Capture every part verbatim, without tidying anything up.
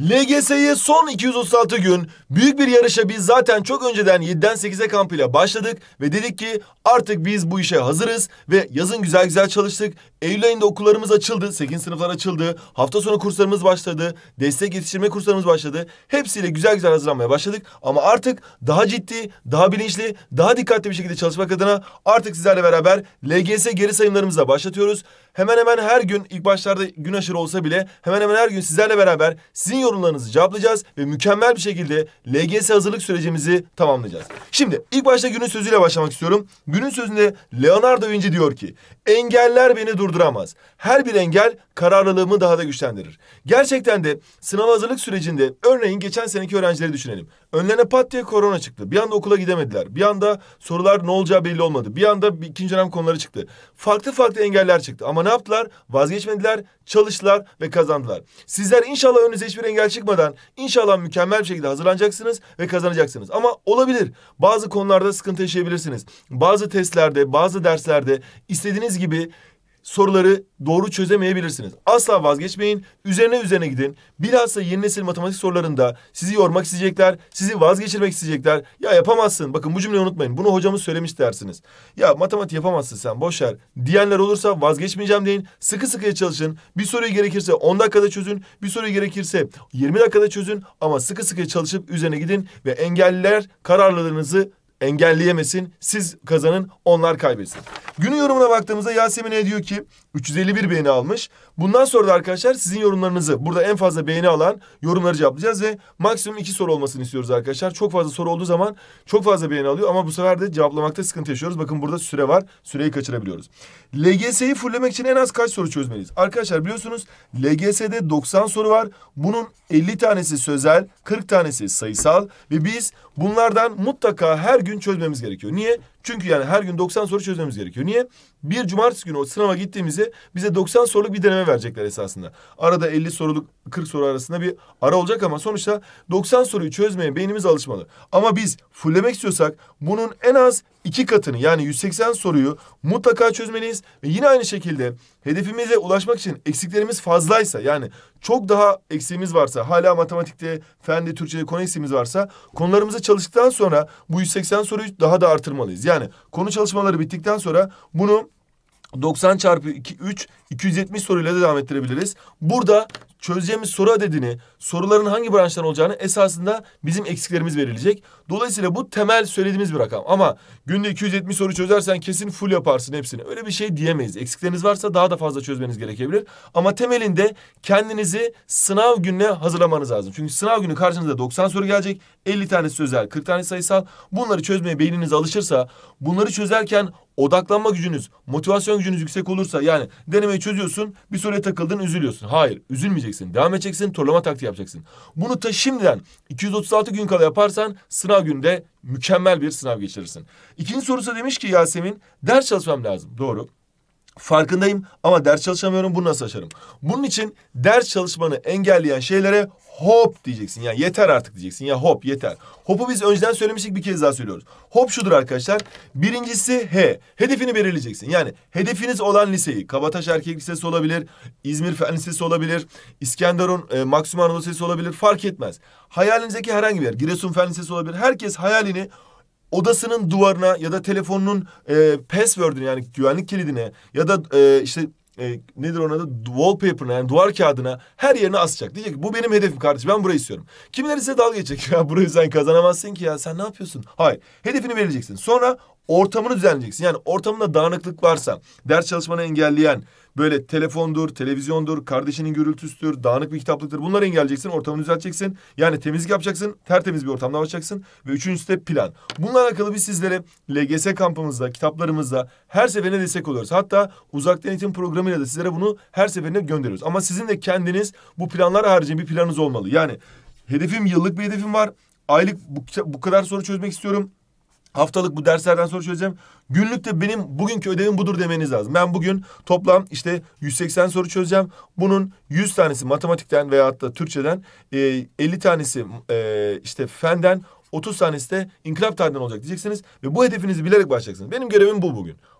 L G S'ye son iki yüz otuz altı gün büyük bir yarışa biz zaten çok önceden yediden sekize kampıyla başladık ve dedik ki artık biz bu işe hazırız ve yazın güzel güzel çalıştık. Eylül ayında okullarımız açıldı, sekizinci sınıflar açıldı, hafta sonu kurslarımız başladı, destek yetiştirme kurslarımız başladı. Hepsiyle güzel güzel hazırlanmaya başladık ama artık daha ciddi, daha bilinçli, daha dikkatli bir şekilde çalışmak adına artık sizlerle beraber L G S geri sayımlarımızla başlatıyoruz. Hemen hemen her gün, ilk başlarda gün aşırı olsa bile hemen hemen her gün sizlerle beraber sizin yorumlarınızı cevaplayacağız ve mükemmel bir şekilde L G S hazırlık sürecimizi tamamlayacağız. Şimdi ilk başta günün sözüyle başlamak istiyorum. Günün sözünde Leonardo da Vinci diyor ki, engeller beni durduramaz. Her bir engel kararlılığımı daha da güçlendirir. Gerçekten de sınav hazırlık sürecinde örneğin geçen seneki öğrencileri düşünelim. Önlerine pat diye korona çıktı. Bir anda okula gidemediler. Bir anda sorular ne olacağı belli olmadı. Bir anda bir ikinci dönem konuları çıktı. Farklı farklı engeller çıktı. Ama ne yaptılar? Vazgeçmediler, çalıştılar ve kazandılar. Sizler inşallah önünüze hiçbir engel çıkmadan inşallah mükemmel bir şekilde hazırlanacaksınız ve kazanacaksınız. Ama olabilir. Bazı konularda sıkıntı yaşayabilirsiniz. Bazı testlerde, bazı derslerde istediğiniz gibi soruları doğru çözemeyebilirsiniz. Asla vazgeçmeyin. Üzerine üzerine gidin. Bilhassa yeni nesil matematik sorularında sizi yormak isteyecekler. Sizi vazgeçirmek isteyecekler. Ya yapamazsın. Bakın bu cümleyi unutmayın. Bunu hocamız söylemiş dersiniz. Ya matematik yapamazsın sen. Boş ver. Diyenler olursa vazgeçmeyeceğim deyin. Sıkı sıkıya çalışın. Bir soruyu gerekirse on dakikada çözün. Bir soruyu gerekirse yirmi dakikada çözün. Ama sıkı sıkıya çalışıp üzerine gidin ve engelliler kararlılığınızı engelleyemesin. Siz kazanın, onlar kaybetsin. Günün yorumuna baktığımızda Yasemin diyor ki üç yüz elli bir beğeni almış. Bundan sonra da arkadaşlar sizin yorumlarınızı, burada en fazla beğeni alan yorumları cevaplayacağız ve maksimum iki soru olmasını istiyoruz arkadaşlar. Çok fazla soru olduğu zaman çok fazla beğeni alıyor ama bu sefer de cevaplamakta sıkıntı yaşıyoruz. Bakın burada süre var. Süreyi kaçırabiliyoruz. L G S'yi fulllemek için en az kaç soru çözmeliyiz? Arkadaşlar biliyorsunuz L G S'de doksan soru var. Bunun elli tanesi sözel, kırk tanesi sayısal ve biz bunlardan mutlaka her gün çözmemiz gerekiyor. Niye? Çünkü yani her gün doksan soru çözmemiz gerekiyor. Niye? Bir cumartesi günü o sınava gittiğimizde bize doksan soruluk bir deneme verecekler esasında. Arada elli soruluk kırk soru arasında bir ara olacak ama sonuçta doksan soruyu çözmeye beynimiz alışmalı. Ama biz fulllemek istiyorsak bunun en az iki katını yani yüz seksen soruyu mutlaka çözmeliyiz. Ve yine aynı şekilde hedefimize ulaşmak için eksiklerimiz fazlaysa yani çok daha eksiğimiz varsa, hala matematikte, fende, Türkçe'de konu eksiğimiz varsa konularımızı çalıştıktan sonra bu yüz seksen soruyu daha da artırmalıyız. Yani konu çalışmaları bittikten sonra bunu doksan çarpı üç, iki yüz yetmiş soruyla da devam ettirebiliriz. Burada çözeceğimiz soru adedini, soruların hangi branştan olacağını esasında bizim eksiklerimiz verilecek. Dolayısıyla bu temel söylediğimiz bir rakam. Ama günde iki yüz yetmiş soru çözersen kesin full yaparsın hepsini. Öyle bir şey diyemeyiz. Eksikleriniz varsa daha da fazla çözmeniz gerekebilir. Ama temelinde kendinizi sınav gününe hazırlamanız lazım. Çünkü sınav günü karşınıza doksan soru gelecek. elli tane sözel, kırk tane sayısal. Bunları çözmeye beyniniz alışırsa, bunları çözerken odaklanma gücünüz, motivasyon gücünüz yüksek olursa yani denemeyi çözüyorsun, bir soruya takıldın, üzülüyorsun. Hayır, üzülmeyeceksin. Devam edeceksin, torlama taktiği yapacaksın. Bunu ta şimdiden iki yüz otuz altı gün kala yaparsan sınav gününde mükemmel bir sınav geçirirsin. İkinci sorusu demiş ki Yasemin, ders çalışmam lazım. Doğru. Farkındayım ama ders çalışamıyorum, bunu nasıl aşarım? Bunun için ders çalışmanı engelleyen şeylere hop diyeceksin. Yani yeter artık diyeceksin. Ya hop yeter. Hop'u biz önceden söylemiştik, bir kez daha söylüyoruz. Hop şudur arkadaşlar. Birincisi H. Hedefini belirleyeceksin. Yani hedefiniz olan liseyi, Kabataş Erkek Lisesi olabilir, İzmir Fen Lisesi olabilir, İskenderun e, Maksimum Anadolu Lisesi olabilir, fark etmez. Hayalinizdeki herhangi bir yer, Giresun Fen Lisesi olabilir. Herkes hayalini odasının duvarına ya da telefonunun e, password'ünü yani güvenlik kilidine ya da e, işte e, nedir onun adı wallpaper'ına yani duvar kağıdına her yerine asacak. Diyecek ki bu benim hedefim kardeşim, ben burayı istiyorum. Kimileri ise dalga geçecek. Ya burayı sen kazanamazsın ki ya, sen ne yapıyorsun? Hayır. Hedefini belirleyeceksin. Sonra ortamını düzenleyeceksin. Yani ortamında dağınıklık varsa, ders çalışmanı engelleyen böyle telefondur, televizyondur, kardeşinin gürültüsüdür, dağınık bir kitaplıktır. Bunları engelleyeceksin, ortamını düzelteceksin. Yani temizlik yapacaksın, tertemiz bir ortamda başlayacaksın. Ve üçüncüsü de plan. Bununla alakalı biz sizlere L G S kampımızda, kitaplarımızda her seferinde destek oluyoruz. Hatta uzaktan eğitim programıyla da sizlere bunu her seferinde gönderiyoruz. Ama sizin de kendiniz bu planlar haricinde bir planınız olmalı. Yani hedefim, yıllık bir hedefim var. Aylık bu, bu kadar soru çözmek istiyorum. Haftalık bu derslerden soru çözeceğim. Günlük de benim bugünkü ödevim budur demeniz lazım. Ben bugün toplam işte yüz seksen soru çözeceğim. Bunun yüz tanesi matematikten veyahut da Türkçeden, e, elli tanesi e, işte fenden, otuz tanesi de inkılap tarihinden olacak diyeceksiniz. Ve bu hedefinizi bilerek başlayacaksınız. Benim görevim bu bugün.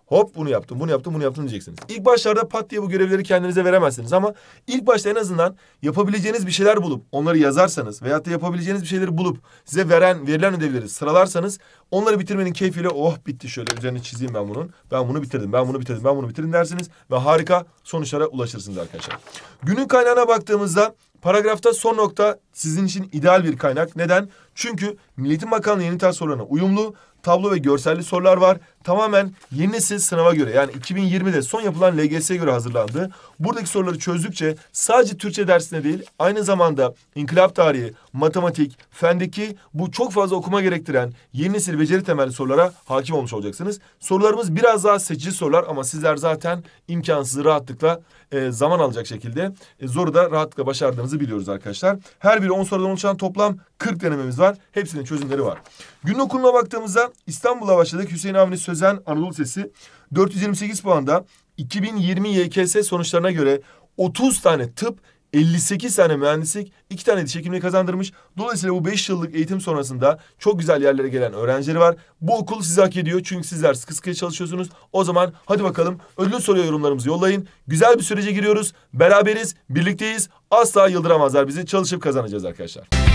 Hop bunu yaptım, bunu yaptım, bunu yaptım diyeceksiniz. İlk başlarda pat diye bu görevleri kendinize veremezsiniz ama ilk başta en azından yapabileceğiniz bir şeyler bulup onları yazarsanız veyahut da yapabileceğiniz bir şeyleri bulup size veren verilen ödevleri sıralarsanız onları bitirmenin keyfiyle oh bitti şöyle üzerine çizeyim ben bunun. Ben bunu bitirdim, ben bunu bitirdim, ben bunu bitirdim dersiniz ve harika sonuçlara ulaşırsınız arkadaşlar. Günün kaynağına baktığımızda paragrafta son nokta sizin için ideal bir kaynak. Neden? Çünkü Milli Eğitim Bakanlığı yeni tarz sorularına uyumlu, tablo ve görselli sorular var. Tamamen yeni nesil sınava göre yani iki bin yirmide son yapılan L G S'ye göre hazırlandı. Buradaki soruları çözdükçe sadece Türkçe dersine değil aynı zamanda inkılap tarihi, matematik, fendeki bu çok fazla okuma gerektiren yeni nesil beceri temelli sorulara hakim olmuş olacaksınız. Sorularımız biraz daha seçici sorular ama sizler zaten imkansızı rahatlıkla e, zaman alacak şekilde e, zoru da rahatlıkla başardığınızı biliyoruz arkadaşlar. Her biri on sorudan oluşan toplam kırk denememiz var. Hepsinin çözümleri var. Günün okuluna baktığımızda İstanbul'a başladık. Hüseyin Avni Sözen Anadolu Lisesi dört yüz yirmi sekiz puanda iki bin yirmi Y K S sonuçlarına göre otuz tane tıp, elli sekiz tane mühendislik, iki tane diş hekimliği kazandırmış. Dolayısıyla bu beş yıllık eğitim sonrasında çok güzel yerlere gelen öğrencileri var. Bu okul sizi hak ediyor çünkü sizler sıkı sıkıya çalışıyorsunuz. O zaman hadi bakalım ödül soruya yorumlarımızı yollayın. Güzel bir sürece giriyoruz. Beraberiz, birlikteyiz. Asla yıldıramazlar bizi. Çalışıp kazanacağız arkadaşlar.